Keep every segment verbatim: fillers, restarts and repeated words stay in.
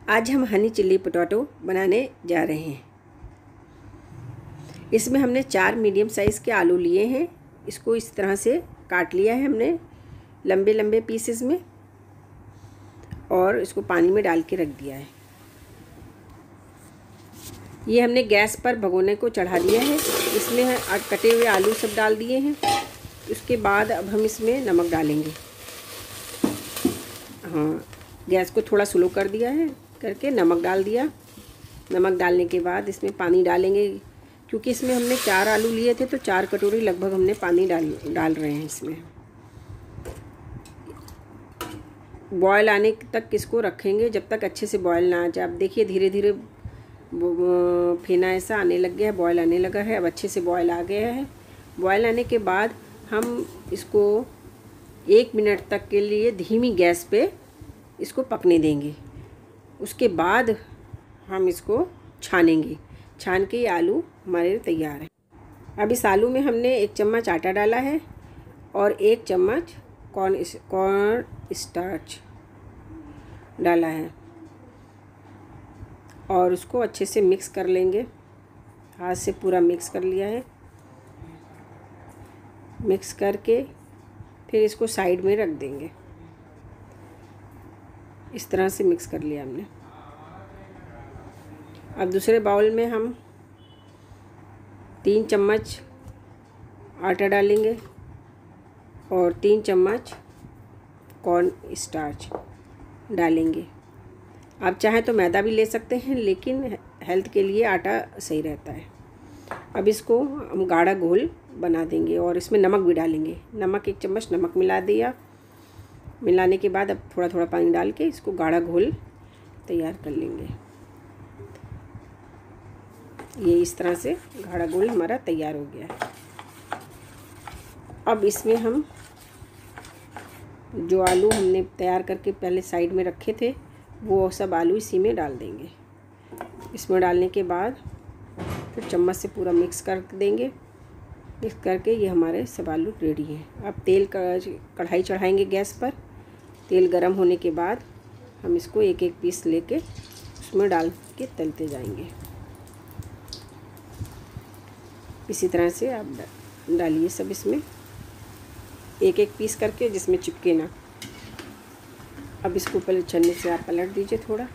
आज हम Honey chilli potato बनाने जा रहे हैं। इसमें हमने चार मीडियम साइज़ के आलू लिए हैं। इसको इस तरह से काट लिया है हमने लंबे लंबे पीसेस में, और इसको पानी में डाल के रख दिया है। ये हमने गैस पर भगोने को चढ़ा दिया है। इसमें कटे हुए आलू सब डाल दिए हैं। उसके बाद अब हम इसमें नमक डालेंगे। हाँ, गैस को थोड़ा स्लो कर दिया है करके नमक डाल दिया। नमक डालने के बाद इसमें पानी डालेंगे, क्योंकि इसमें हमने चार आलू लिए थे तो चार कटोरी लगभग हमने पानी डाल डाल रहे हैं इसमें। बॉयल आने तक इसको रखेंगे, जब तक अच्छे से बॉयल ना आ जाए। अब देखिए धीरे धीरे फेना ऐसा आने लग गया है, बॉयल आने लगा है। अब अच्छे से बॉयल आ गया है। बॉयल आने के बाद हम इसको एक मिनट तक के लिए धीमी गैस पे इसको पकने देंगे। उसके बाद हम इसको छानेंगे। छान के ये आलू हमारे तैयार है। अब इस आलू में हमने एक चम्मच आटा डाला है और एक चम्मच कॉर्न कॉर्न स्टार्च डाला है, और उसको अच्छे से मिक्स कर लेंगे। हाथ से पूरा मिक्स कर लिया है। मिक्स करके फिर इसको साइड में रख देंगे। इस तरह से मिक्स कर लिया हमने। अब दूसरे बाउल में हम तीन चम्मच आटा डालेंगे और तीन चम्मच कॉर्न स्टार्च डालेंगे। आप चाहें तो मैदा भी ले सकते हैं, लेकिन हेल्थ के लिए आटा सही रहता है। अब इसको हम गाढ़ा घोल बना देंगे और इसमें नमक भी डालेंगे। नमक एक चम्मच नमक मिला दिया। मिलाने के बाद अब थोड़ा थोड़ा पानी डाल के इसको गाढ़ा घोल तैयार कर लेंगे। ये इस तरह से गाढ़ा घोल हमारा तैयार हो गया है। अब इसमें हम जो आलू हमने तैयार करके पहले साइड में रखे थे, वो सब आलू इसी में डाल देंगे। इसमें डालने के बाद फिर चम्मच से पूरा मिक्स कर देंगे। मिक्स करके ये हमारे सब आलू रेडी हैं। अब तेल कढ़ाई चढ़ाएंगे गैस पर। तेल गरम होने के बाद हम इसको एक एक पीस लेके उसमें डाल के तलते जाएंगे। इसी तरह से आप डालिए सब इसमें, एक एक पीस करके, जिसमें चिपके ना। अब इसको पहले छन्नी से आप पलट दीजिए थोड़ा।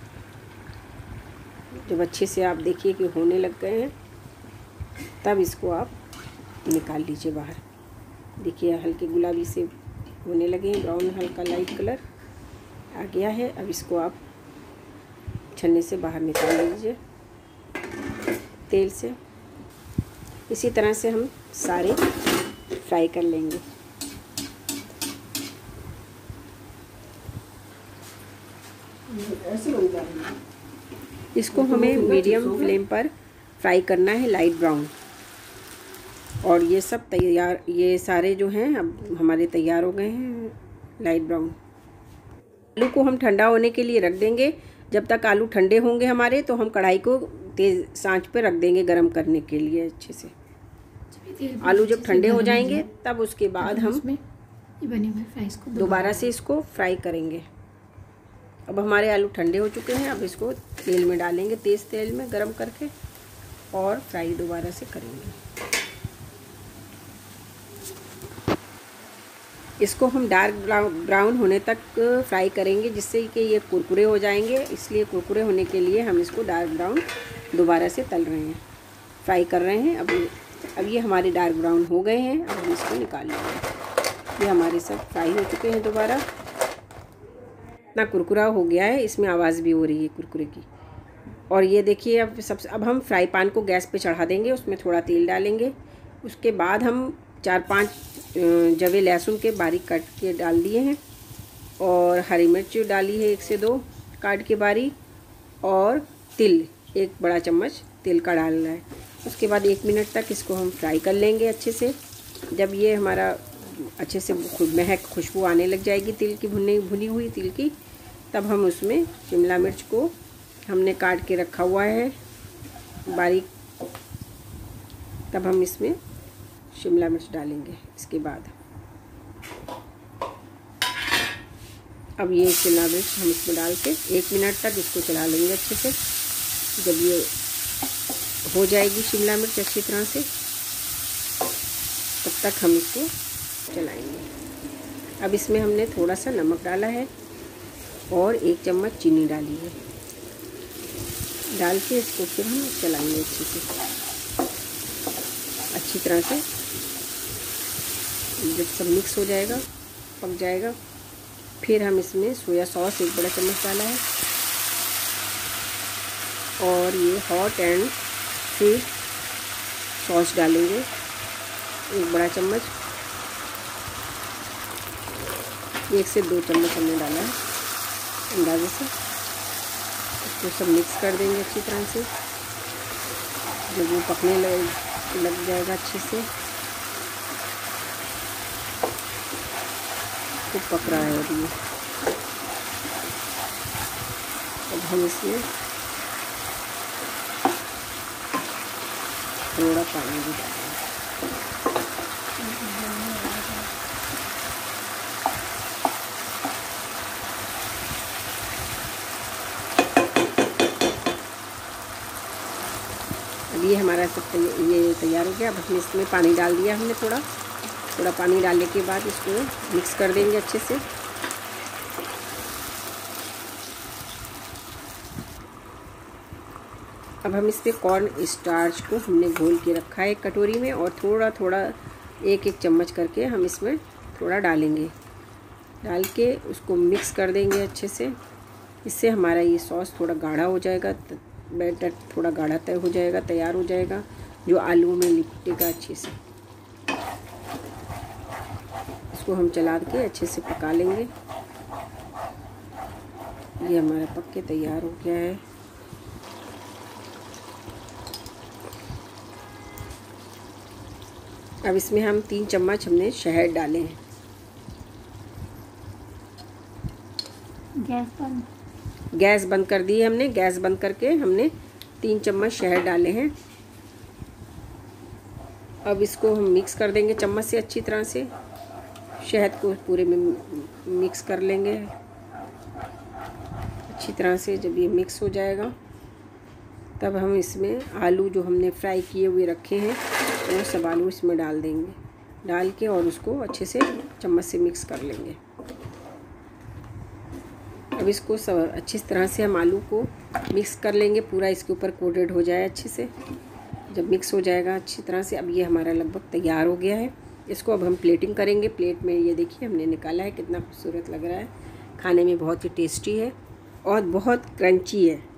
जब अच्छे से आप देखिए कि होने लग गए हैं, तब इसको आप निकाल लीजिए बाहर। देखिए हल्के गुलाबी से होने लगे हैं, ब्राउन हल्का लाइट कलर आ गया है। अब इसको आप छन्नी से बाहर निकाल लीजिए तेल से। इसी तरह से हम सारे फ्राई कर लेंगे। इसको हमें मीडियम फ्लेम पर फ्राई करना है, लाइट ब्राउन। और ये सब तैयार, ये सारे जो हैं अब हमारे तैयार हो गए हैं लाइट ब्राउन। आलू को हम ठंडा होने के लिए रख देंगे। जब तक आलू ठंडे होंगे हमारे, तो हम कढ़ाई को तेज़ आंच पे रख देंगे गरम करने के लिए अच्छे से। आलू जब ठंडे हो जाएंगे, तब उसके बाद हम दोबारा से इसको फ्राई करेंगे। अब हमारे आलू ठंडे हो चुके हैं। अब इसको तेल में डालेंगे, तेज़ तेल में गरम करके, और फ्राई दोबारा से करेंगे। इसको हम डार्क ब्राउन होने तक फ्राई करेंगे, जिससे कि ये कुरकुरे हो जाएंगे। इसलिए कुरकुरे होने के लिए हम इसको डार्क ब्राउन दोबारा से तल रहे हैं, फ्राई कर रहे हैं। अब अब ये हमारे डार्क ब्राउन हो गए हैं। अब हम इसको निकाल लेंगे। ये हमारे सब फ्राई हो चुके हैं दोबारा। इतना कुरकुरा हो गया है, इसमें आवाज़ भी हो रही है कुरकुरे की। और ये देखिए अब सबसे अब हम फ्राई पैन को गैस पे चढ़ा देंगे। उसमें थोड़ा तेल डालेंगे। उसके बाद हम चार पांच जवे लहसुन के बारीक काट के डाल दिए हैं, और हरी मिर्च डाली है एक से दो काट के बारीक, और तिल एक बड़ा चम्मच तिल का डालना है। उसके बाद एक मिनट तक इसको हम फ्राई कर लेंगे अच्छे से। जब ये हमारा अच्छे से महक खुशबू आने लग जाएगी तिल की, भुनी भुनी हुई तिल की, तब हम उसमें शिमला मिर्च को हमने काट के रखा हुआ है बारीक, तब हम इसमें शिमला मिर्च डालेंगे। इसके बाद अब ये शिमला मिर्च हम इसमें डाल के एक मिनट तक इसको चला लेंगे अच्छे से। जब ये हो जाएगी शिमला मिर्च अच्छी तरह से, तब तक हम इसको चलाएंगे। अब इसमें हमने थोड़ा सा नमक डाला है और एक चम्मच चीनी डाली है। डाल के इसको फिर हम चलाएंगे अच्छे से, अच्छी तरह से। जब सब मिक्स हो जाएगा, पक जाएगा, फिर हम इसमें सोया सॉस एक बड़ा चम्मच डाला है और ये हॉट एंड स्वीट सॉस डालेंगे एक बड़ा चम्मच। एक से दो चम्मच हमने डाला है अंदाजे से। इसको सब मिक्स कर देंगे अच्छी तरह से। जब वो पकने लग लग जाएगा अच्छे से, तो पक रहा है अभी। अब हम इसमें थोड़ा पानी भी डालेंगे। अब ये हमारा सब ये तैयार हो गया। अब हमने इसमें पानी डाल दिया, हमने थोड़ा थोड़ा पानी डालने के बाद इसको मिक्स कर देंगे अच्छे से। अब हम इसमें कॉर्न स्टार्च को हमने घोल के रखा है एक कटोरी में, और थोड़ा थोड़ा एक एक चम्मच करके हम इसमें थोड़ा डालेंगे। डाल के उसको मिक्स कर देंगे अच्छे से। इससे हमारा ये सॉस थोड़ा गाढ़ा हो जाएगा, बैटर थोड़ा गाढ़ा तय हो जाएगा, तैयार हो जाएगा, जो आलू में लिपटेगा अच्छे से। इसको हम चला के अच्छे से पका लेंगे। ये हमारा पक के तैयार हो गया है। अब इसमें हम तीन चम्मच हमने शहद डाले हैं। गैस बंद गैस बंद कर दी है हमने। गैस बंद करके हमने तीन चम्मच शहद डाले हैं। अब इसको हम मिक्स कर देंगे चम्मच से अच्छी तरह से। शहद को पूरे में मिक्स कर लेंगे अच्छी तरह से। जब ये मिक्स हो जाएगा, तब हम इसमें आलू जो हमने फ्राई किए हुए रखे हैं, वो सब आलू इसमें डाल देंगे। डाल के और उसको अच्छे से चम्मच से मिक्स कर लेंगे। अब इसको सब अच्छी तरह से हम आलू को मिक्स कर लेंगे, पूरा इसके ऊपर कोटेड हो जाए अच्छे से। जब मिक्स हो जाएगा अच्छी तरह से, अब ये हमारा लगभग तैयार हो गया है। इसको अब हम प्लेटिंग करेंगे। प्लेट में ये देखिए हमने निकाला है, कितना खूबसूरत लग रहा है। खाने में बहुत ही टेस्टी है और बहुत क्रंची है।